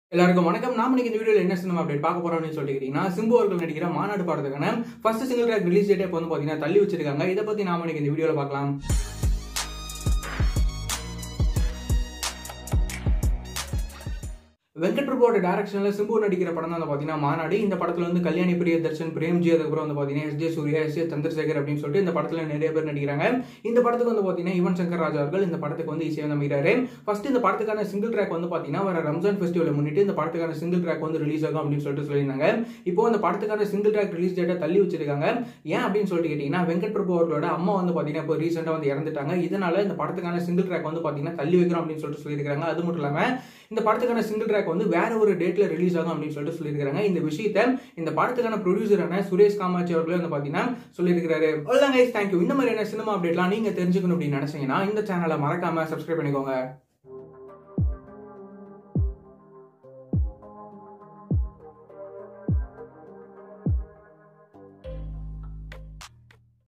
எல்லாருக்கும் வணக்கம். நாம இன்னைக்கு இந்த வீடியோல என்ன சினிமா அப்டேட் பார்க்க போறோம்னு சொல்லிட்டீங்கன்னா, சிம்பு அவர்கள் நடிக்கிற மாநாடு படத்துக்கான first single track release date இப்போ பாத்தீங்கன்னா தள்ளி வச்சிருக்காங்க. இதை பத்தி நாம இன்னைக்கு இந்த வீடியோல பார்க்கலாம். வெங்கட் பிரபுவோட டைரக்ஷன்ல சிம்பு நடிக்கிற படம் தான் பாத்தீங்கன்னா மாநாடு. இந்த படத்துல கல்யாணி பிரியதர்ஷன், பிரேம்ஜி, அதுக்கப்புறம் பாத்தீங்கன்னா எஸ்.ஜே. சூர்யா, எஸ்.ஏ. சந்திரசேகர் அப்படின்னு சொல்லிட்டு இந்த படத்துல நிறைய பேர் நடிக்கிறாங்க. இந்த படத்துக்கு பாத்தீங்கன்னா யுவன் சங்கர் ராஜா அவர்கள் இந்த படத்துக்கு இசையமைக்கிறாரு. ஃபர்ஸ்ட் இந்த படத்துக்கான சிங்கிள் ட்ராக் பாத்தீங்கன்னா வர ரம்ஜான் ஃபெஸ்டிவலை முன்னிட்டு இந்த படத்துக்கான சிங்கிள் ட்ராக் ரிலீஸ் ஆகும் அப்படின்னு சொல்லிட்டு சொல்லியிருந்தாங்க. இப்போ இந்த படத்துக்கான சிங்கிள் ட்ராக் ரிலீஸ் டேட்டை தள்ளி வச்சிருக்காங்க. ஏன் அப்படின்னு சொல்லிட்டு கேட்டீங்கன்னா, வெங்கட் பிரபு அவர்களோட அம்மா பாத்தீங்கன்னா இப்போ ரீசெண்டா இறந்துட்டாங்க. இதனால இந்த படத்துக்கான சிங்கிள் ட்ராக் பாத்தீங்கன்னா தள்ளி வைக்கிறோம் அப்படின்னு சொல்லிட்டு சொல்லியிருக்காங்க. அது மட்டும் இல்லாம இந்த படத்துக்கான சிங்கிள் ட்ராக் வேற ஒரு டேட்ல ரிலீஸ் ஆகும் அப்படின்னு சொல்லிட்டு சொல்லியிருக்காங்க. இந்த விஷயத்தை இந்த படத்துக்கான ப்ரொடியூசரான சுரேஷ் காமாட்சி அவர்களே பாத்தீங்கன்னா சொல்லியிருக்காரு. அவ்வளவுதான் கைஸ், தேங்க்யூ. இந்த மாதிரியான சினிமா அப்டேட்லாம் நீங்க தெரிஞ்சுக்கணும் அப்படின்னு நினைச்சீங்கன்னா இந்த சேனலை மறக்காம சப்ஸ்கிரைப் பண்ணிக்கோங்க.